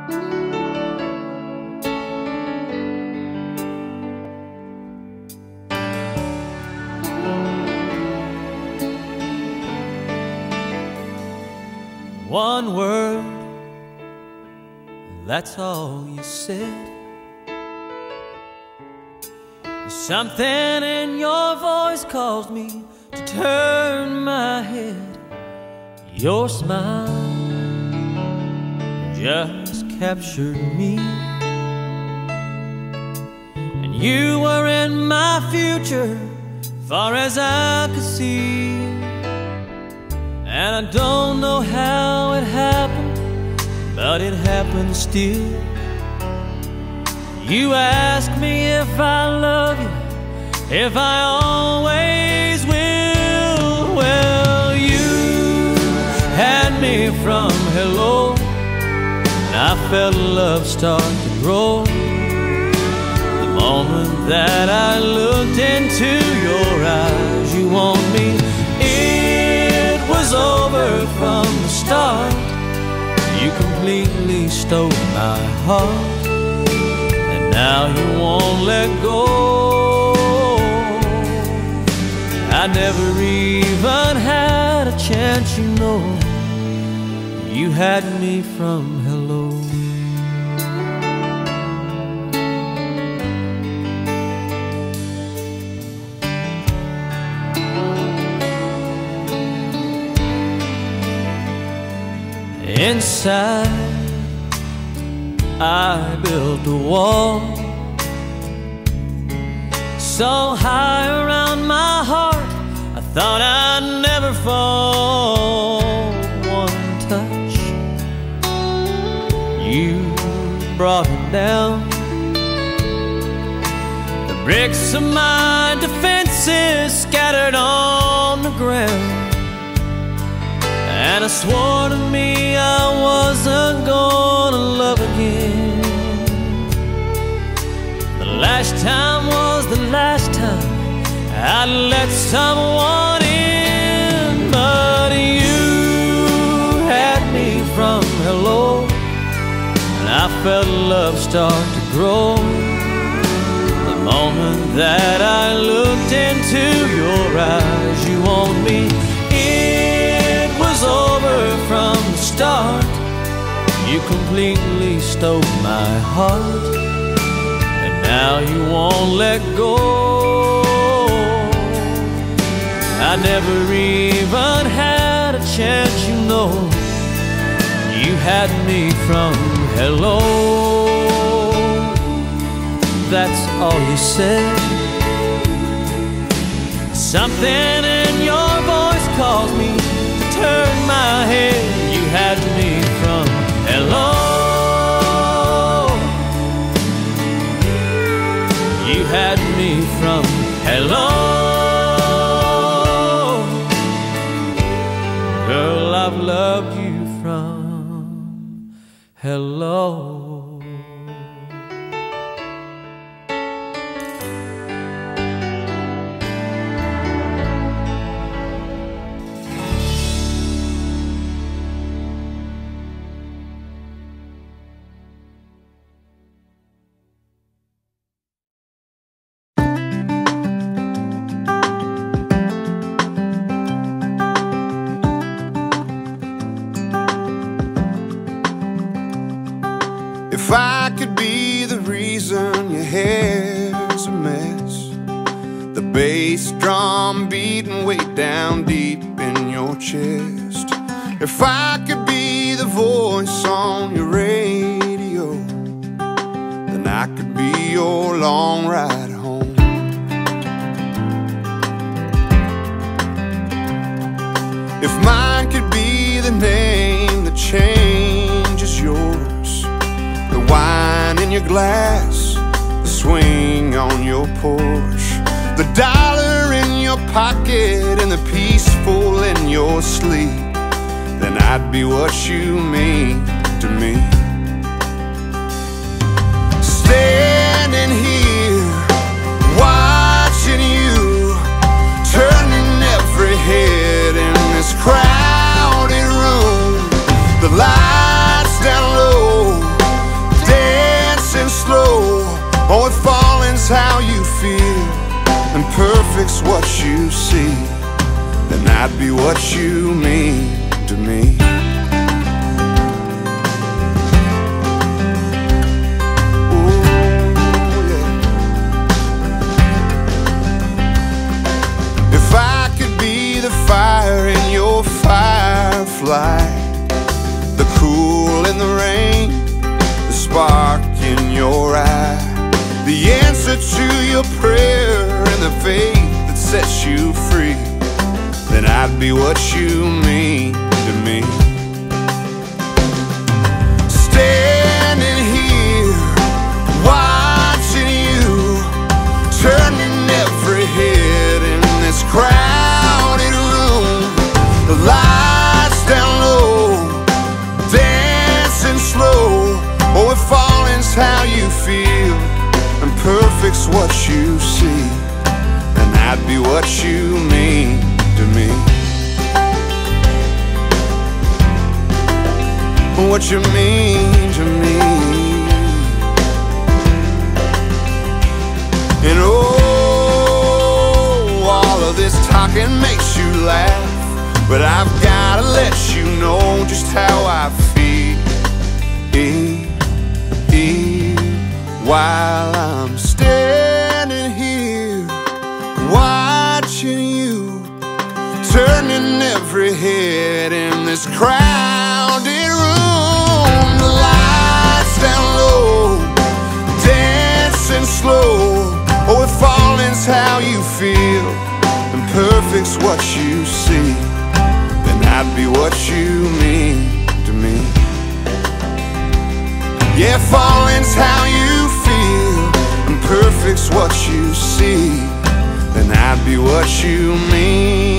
One word, that's all you said. Something in your voice caused me to turn my head. Your smile just captured me, and you were in my future, far as I could see. And I don't know how it happened, but it happened still. You asked me if I love you, if I always will. Well, you had me from hello, and I felt love start to grow. The moment that I looked into your eyes, you want me. It was over from the start. You completely stole my heart, and now you won't let go. I never even had a chance, you know. You had me from hello. Inside, I built a wall so high around my heart, I thought I'd never fall. One touch, you brought it down. The bricks of my defenses scattered on the ground, and I swore to me I wasn't gonna love again. The last time was the last time I'd let someone in, but you had me from hello, and I felt love start to grow. The moment that I looked into your eyes, you want me. It was over from the start. You completely stole my heart, and now you won't let go. I never even had a chance, you know. You had me from hello. That's all you said. Something in your voice caused me to turn my head. You had me from hello. You had me from hello. Girl, I've loved you from hello. If I could be the reason your hair's a mess, the bass drum beating way down deep in your chest. If I could be the voice on your radio, then I could be your long ride home. If mine could be the name that changes yours, the wine in your glass, the swing on your porch, the dollar in your pocket and the peaceful in your sleep, then I'd be what you mean to me. Standing here, watching you, turning every head in this crowded room. The lights down low, perfect's what you see, then I'd be what you mean to me. Fire in your firefly, the cool in the rain, the spark in your eye, the answer to your prayer and the faith that sets you free, then I'd be what you mean to me. Standing here, watching you, turning every head in this crowd. The lights down low, dancing slow. Oh, if falling's how you feel and perfect's what you see, then I'd be what you mean to me. What you mean to me. And oh, all of this talking makes you laugh, but I've gotta let you know just how I feel while I'm standing here watching you, turning every head in this crowded room. The lights down low, dancing slow. Oh, if falling's how you feel and perfect's what you see, then I'd be what you mean to me. Yeah, falling's how you feel and perfect's what you see, then I'd be what you mean.